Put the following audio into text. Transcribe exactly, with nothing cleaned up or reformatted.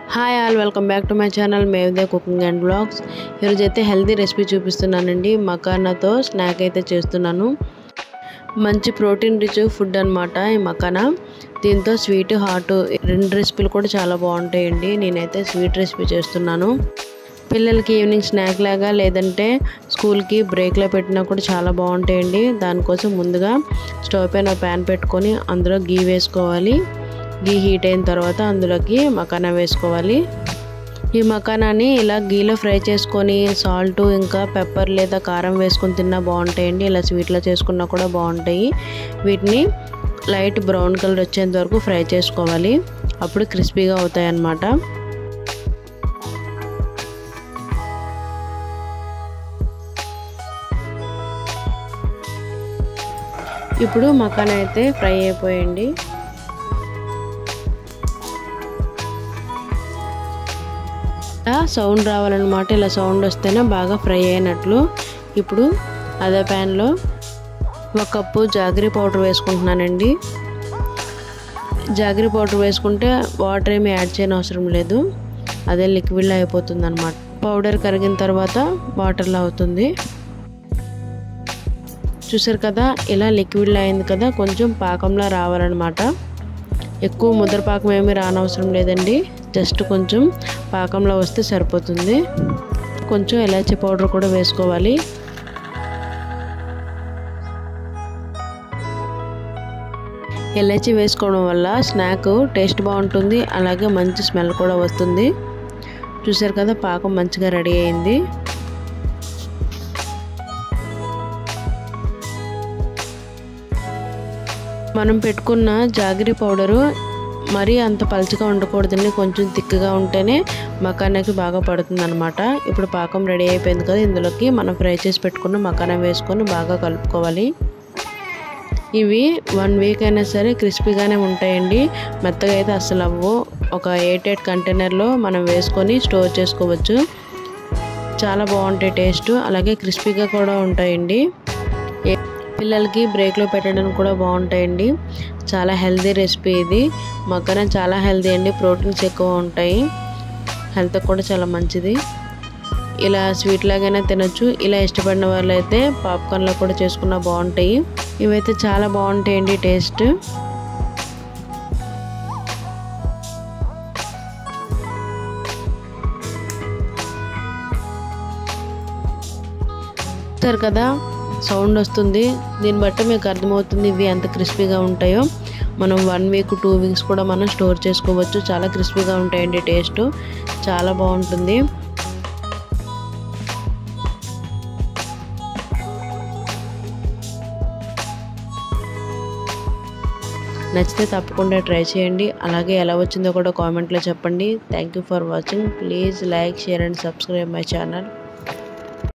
Hi all welcome back to my channel మేవ్దే cooking and blogs. ఈరోజు అయితే healthy recipe చూపిస్తున్నానండి. మకానాతో స్నాక్ అయితే చేస్తున్నాను. మంచి ప్రోటీన్ రిచ్ ఫుడ్ అనమాట ఈ మకానా. దీంతో స్వీట్ హాట్ రెండు రెసిపీలు కూడా చాలా బాగుంటాయండి. నేనైతే స్వీట్ రెసిపీ చేస్తున్నాను. పిల్లలకి ఈవినింగ్ స్నాక్ లాగా లేదంటే స్కూల్కి బ్రేక్లో పెట్టినా కూడా చాలా బాగుంటాయండి. దానికోసం ముందుగా స్టవ్ పైన ప్యాన్ పెట్టుకొని అందులో గీ వేసుకోవాలి. గీ హీట్ అయిన తర్వాత అందులోకి మకానా వేసుకోవాలి. ఈ మకానాని ఇలా గీలో ఫ్రై చేసుకొని సాల్ట్ ఇంకా పెప్పర్ లేదా కారం వేసుకొని తిన్నా బాగుంటాయండి. ఇలా స్వీట్లో చేసుకున్నా కూడా బాగుంటాయి. వీటిని లైట్ బ్రౌన్ కలర్ వచ్చేంత వరకు ఫ్రై చేసుకోవాలి. అప్పుడు క్రిస్పీగా అవుతాయి అన్నమాట. ఇప్పుడు మకానా అయితే ఫ్రై అయిపోయింది. సౌండ్ రావాలన్నమాట. ఇలా సౌండ్ వస్తేనే బాగా ఫ్రై అయినట్లు. ఇప్పుడు అదే ప్యాన్లో ఒక కప్పు జాగరీ పౌడర్ వేసుకుంటున్నానండి. జాగరీ పౌడర్ వేసుకుంటే వాటర్ ఏమి యాడ్ చేయని అవసరం లేదు, అదే లిక్విడ్లో అయిపోతుంది అనమాట. పౌడర్ కరిగిన తర్వాత వాటర్లో అవుతుంది. చూసారు కదా, ఇలా లిక్విడ్లో అయింది కదా, కొంచెం పాకంలో రావాలన్నమాట. ఎక్కువ ముద్ర పాకం ఏమీ రానవసరం లేదండి, జస్ట్ కొంచెం పాకంలో వస్తే సరిపోతుంది. కొంచెం ఇలాచీ పౌడర్ కూడా వేసుకోవాలి. ఇలాచీ వేసుకోవడం వల్ల స్నాక్ టేస్ట్ బాగుంటుంది, అలాగే మంచి స్మెల్ కూడా వస్తుంది. చూసారు కదా, పాకం మంచిగా రెడీ అయింది. మనం పెట్టుకున్న జాగరీ పౌడరు మరీ అంత పలుచగా ఉండకూడదండి, కొంచెం థిక్గా ఉంటేనే మకానాకి బాగా పడుతుంది అనమాట. ఇప్పుడు పాకం రెడీ అయిపోయింది కదా, ఇందులోకి మనం ఫ్రై చేసి పెట్టుకున్న మకానా వేసుకొని బాగా కలుపుకోవాలి. ఇవి వన్ వీక్ అయినా సరే క్రిస్పీగానే ఉంటాయండి, మెత్తగా అయితే అస్సలు అవ్వు. ఒక ఎయిట్ ఎయిట్ కంటైనర్లో మనం వేసుకొని స్టోర్ చేసుకోవచ్చు. చాలా బాగుంటాయి టేస్ట్, అలాగే క్రిస్పీగా కూడా ఉంటాయండి. పిల్లలకి బ్రేక్లో పెట్టడానికి కూడా బాగుంటాయండి. చాలా హెల్తీ రెసిపీ ఇది. మకానా చాలా హెల్తీ అండి, ప్రోటీన్స్ ఎక్కువ ఉంటాయి, హెల్త్కి కూడా చాలా మంచిది. ఇలా స్వీట్ లాగానే తినొచ్చు. ఇలా ఇష్టపడిన వాళ్ళు అయితే పాప్కార్న్లో కూడా చేసుకున్నా బాగుంటాయి. ఇవైతే చాలా బాగుంటాయండి టేస్ట్. సరే కదా, సౌండ్ వస్తుంది, దీన్ని బట్టి మీకు అర్థమవుతుంది ఇవి ఎంత క్రిస్పీగా ఉంటాయో. మనం వన్ వీక్ టూ వీక్స్ కూడా మనం స్టోర్ చేసుకోవచ్చు. చాలా క్రిస్పీగా ఉంటాయండి, టేస్ట్ చాలా బాగుంటుంది. నచ్చితే తప్పకుండా ట్రై చేయండి. అలాగే ఎలా వచ్చిందో కూడా కామెంట్లో చెప్పండి. Thank you for watching. Please like, share and subscribe my channel.